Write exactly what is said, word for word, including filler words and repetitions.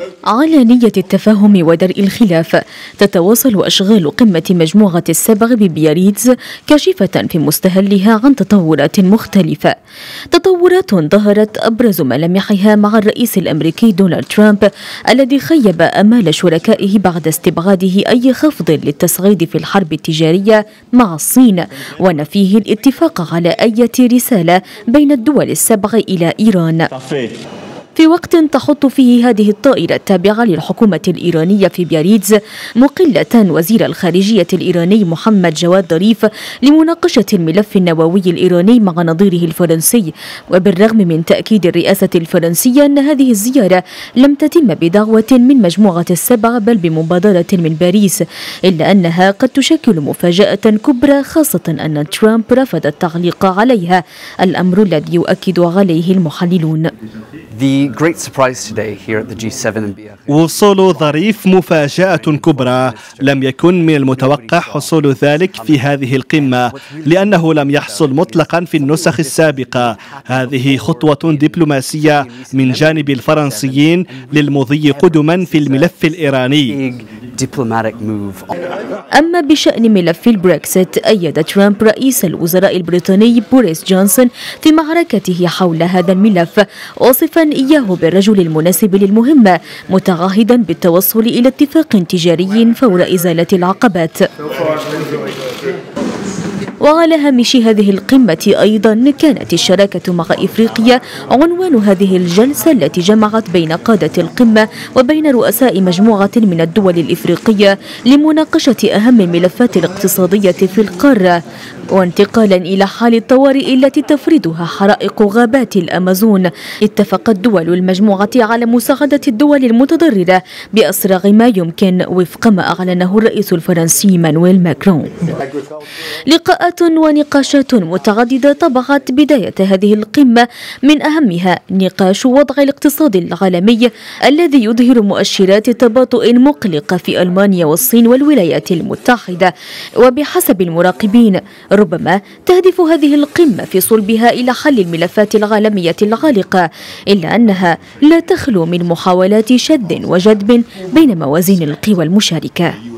على نية التفاهم ودرء الخلاف، تتواصل أشغال قمة مجموعة السبع ببياريتز كاشفة في مستهلها عن تطورات مختلفة. تطورات ظهرت أبرز ملامحها مع الرئيس الأمريكي دونالد ترامب الذي خيب آمال شركائه بعد استبعاده أي خفض للتصعيد في الحرب التجارية مع الصين ونفيه الاتفاق على أي رسالة بين الدول السبع إلى إيران. في وقت تحط فيه هذه الطائرة التابعة للحكومة الإيرانية في بياريتز مقلة وزير الخارجية الإيراني محمد جواد ظريف لمناقشة الملف النووي الإيراني مع نظيره الفرنسي، وبالرغم من تأكيد الرئاسة الفرنسية أن هذه الزيارة لم تتم بدعوة من مجموعة السبع بل بمبادرة من باريس، إلا أنها قد تشكل مفاجأة كبرى، خاصة أن ترامب رفض التعليق عليها، الأمر الذي يؤكد عليه المحللون. وصول ظريف مفاجأة كبرى، لم يكن من المتوقع حصول ذلك في هذه القمة لأنه لم يحصل مطلقا في النسخ السابقة. هذه خطوة دبلوماسية من جانب الفرنسيين للمضي قدما في الملف الإيراني. أما بشأن ملف البريكسيت، أيد ترامب رئيس الوزراء البريطاني بوريس جونسون في معركته حول هذا الملف، واصفا إياه بالرجل المناسب للمهمة، متعهدا بالتوصل إلى اتفاق تجاري فور إزالة العقبات. وعلى هامش هذه القمة أيضا كانت الشراكة مع إفريقيا عنوان هذه الجلسة التي جمعت بين قادة القمة وبين رؤساء مجموعة من الدول الإفريقية لمناقشة أهم الملفات الاقتصادية في القارة، وانتقالا إلى حال الطوارئ التي تفرضها حرائق غابات الأمازون. اتفقت دول المجموعة على مساعدة الدول المتضررة بأسرع ما يمكن وفق ما أعلنه الرئيس الفرنسي مانويل ماكرون. لقاءات ونقاشات متعددة طبعت بداية هذه القمة، من أهمها نقاش وضع الاقتصاد العالمي الذي يظهر مؤشرات تباطؤ مقلقة في ألمانيا والصين والولايات المتحدة. وبحسب المراقبين ربما تهدف هذه القمة في صلبها إلى حل الملفات العالمية العالقة، إلا أنها لا تخلو من محاولات شد وجذب بين موازين القوى المشاركة.